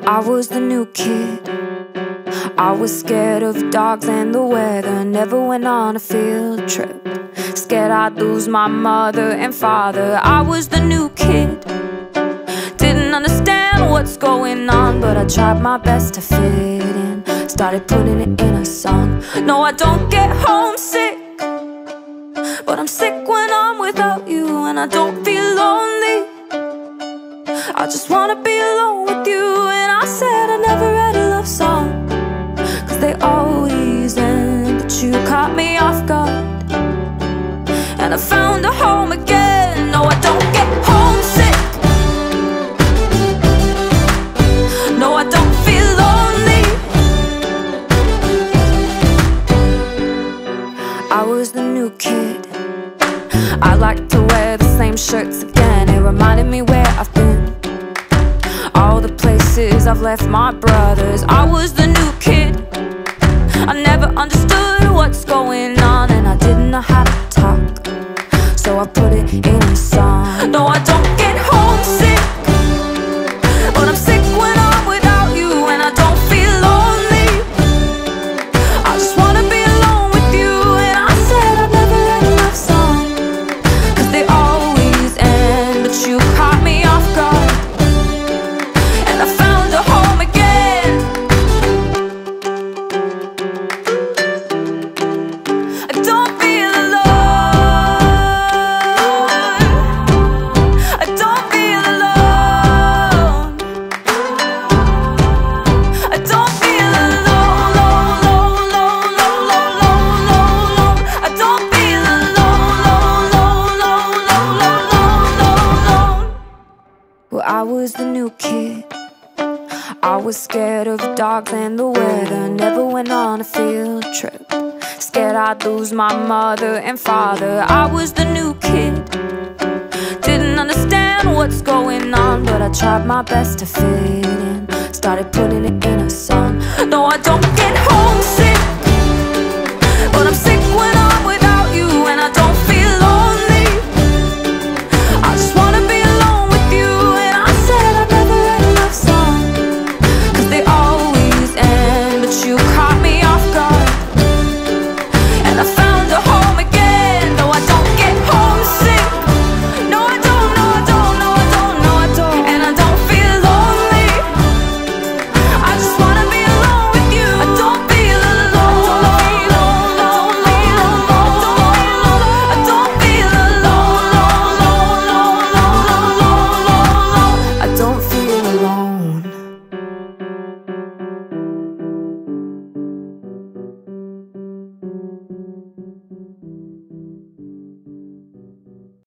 I was the new kid. I was scared of dogs and the weather. Never went on a field trip. Scared I'd lose my mother and father. I was the new kid. Didn't understand what's going on, but I tried my best to fit in. Started putting it in a song. No, I don't get homesick, but I'm sick when I'm without you, and I don't feel lonely. I just wanna be alone with you. And I said I never read a love song, 'cause they always end, but you caught me off guard, and I found a home again. No, I don't get homesick. No, I don't feel lonely. I was the new kid. I like to wear the same shirts again. It reminded me where I've been, all the places I've left my brothers. I was the new kid. I never understood what's going on, and I didn't know how to talk, so I put it in a song. No, I don't get homesick, but I'm sick when I'm without you, and I don't feel lonely. I just wanna be alone with you. And I said I'd never read a love song, 'cause they always end, but you caught me off guard, and I found a home again. I don't feel alone. I don't feel alone. I don't feel alone, alone, alone, alone, alone, alone. I don't feel alone, alone, alone, alone, alone, alone. Well, I was the new kid. I was scared of dogs and the weather. Never went on a field trip. Scared I'd lose my mother and father. I was the new kid. Didn't understand what's going on, but I tried my best to fit in. Started putting it